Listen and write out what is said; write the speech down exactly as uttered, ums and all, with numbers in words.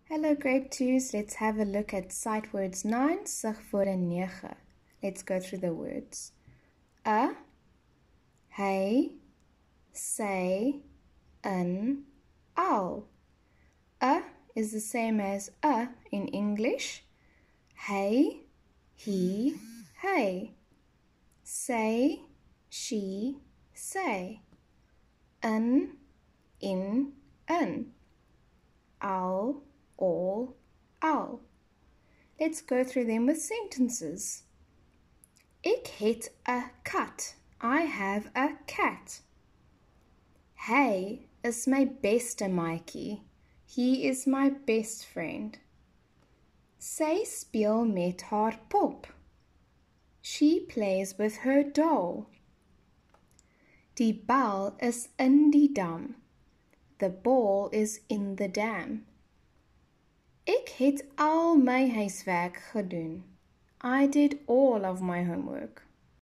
Hello grade twos, let's have a look at sight words nine, sigwoorde nege. Let's go through the words. A, hy, sy, in, al. A is the same as a in English. Hy, he, hey. Sy, she, say. In, in, in. Al, all, al. Let's go through them with sentences. Ek het 'n kat. I have a cat. Hy is my beste maatjie. He is my best friend. Sy speel met haar pop. She plays with her doll. Die bal is in die dam. The ball is in the dam. Ek het al my huiswerk gedoen. I did all of my homework.